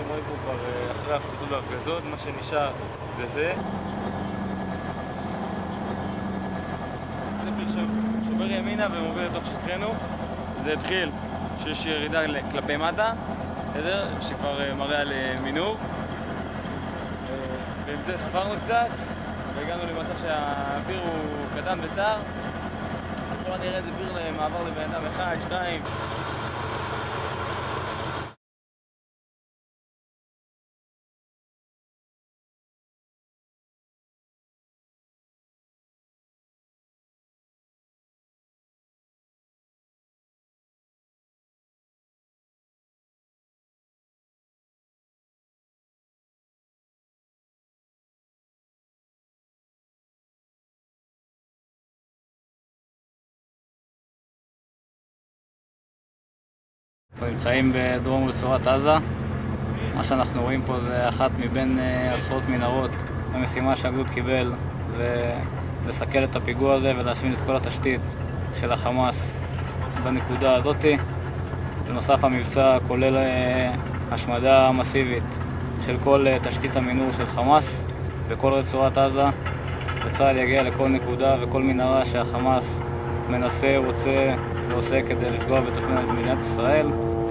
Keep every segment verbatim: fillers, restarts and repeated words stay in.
רואים פה כבר אחרי ההפצצות וההפגזות, מה שנשאר זה זה. זה פיר שובר ימינה ומוביל לתוך שטחנו. זה התחיל שיש ירידה כלפי מטה, שכבר מראה על מינור. ועם זה חפרנו קצת, והגענו למצב שהפיר הוא קטן וצר. בואו נראה איזה פיר מעבר לבן אדם אחד, שתיים. אנחנו נמצאים בדרום רצועת עזה. מה שאנחנו רואים פה זה אחת מבין עשרות מנהרות. המשימה שהגדוד קיבל זה לסכל את הפיגוע הזה ולהשמיד את כל התשתית של החמאס בנקודה הזאת. בנוסף, המבצע כולל השמדה מסיבית של כל תשתית המינור של חמאס בכל רצועת עזה. וצה"ל יגיע לכל נקודה וכל מנהרה שהחמאס מנסה, רוצה ועושה כדי לפגוע בתושבי מדינת ישראל.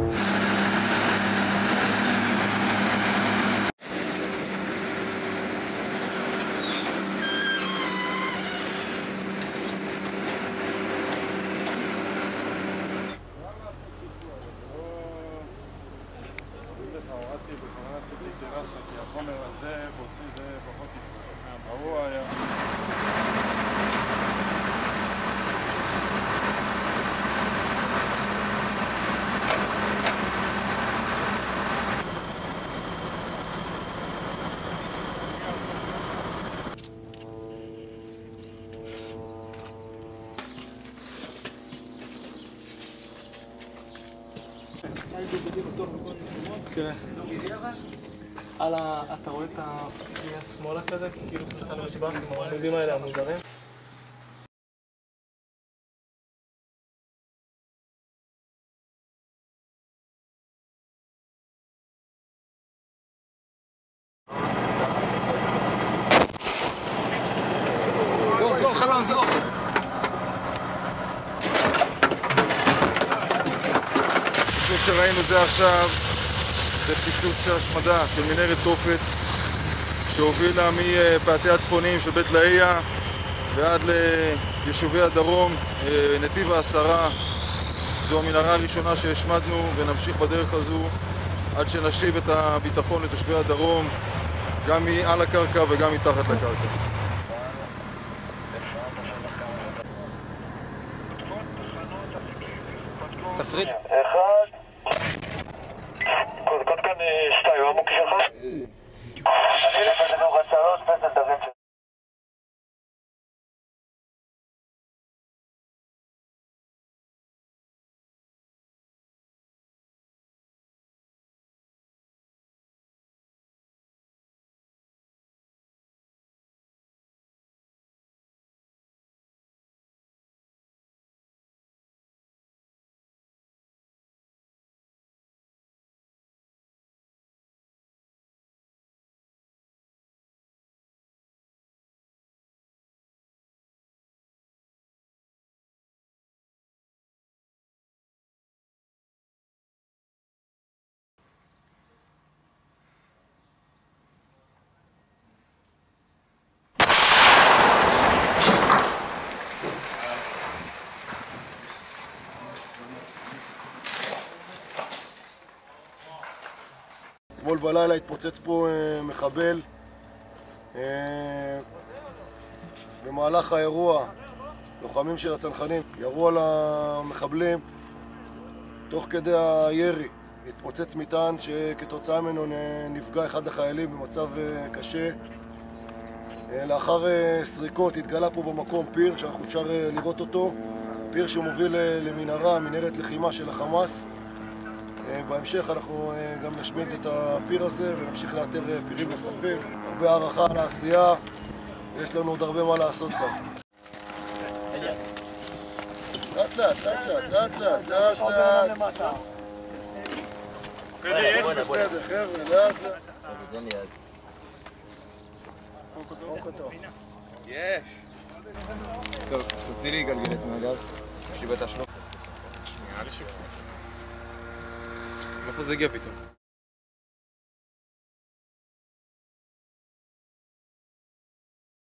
כן. אתה רואה את השמאלה כזה? כאילו כניסה למשבח עם העמודים האלה המוזרים? סגור, סגור, חלום, סגור! הפיצוץ שראינו זה עכשיו זה פיצוץ של השמדה של מנהרת תופת שהובילה מפאתי הצפוניים של בית לאיה ועד ליישובי הדרום, נתיב העשרה. זו המנהרה הראשונה שהשמדנו ונמשיך בדרך הזו עד שנשיב את הביטחון לתושבי הדרום גם מעל הקרקע וגם מתחת לקרקע. תפריד. אחד. קודקוד כאן שתיים, מה מוקש אחד? אני לפני נורד שלוש, פסל דברים של... אתמול בלילה התפוצץ פה מחבל. במהלך האירוע לוחמים של הצנחנים ירו על המחבלים. תוך כדי הירי התפוצץ מטען שכתוצאה ממנו נפגע אחד החיילים במצב קשה. לאחר סריקות התגלה פה במקום פיר שאנחנו אפשר לראות אותו, פיר שמוביל למנהרה, מנהרת לחימה של החמאס. בהמשך אנחנו גם נשמיד את הפיר הזה ונמשיך לאתר פירים נוספים. הרבה הערכה על העשייה, יש לנו עוד הרבה מה לעשות כאן. לאט לאט, לאט לאט, לאט לאט, לאט לאט. בסדר, חבר'ה, לאט לאט. פרוק אותו. יש! טוב, תוציא לי גלגלת מהגב. יש לי בתשלום. נראה לי שכן. איפה זה הגיע פתאום?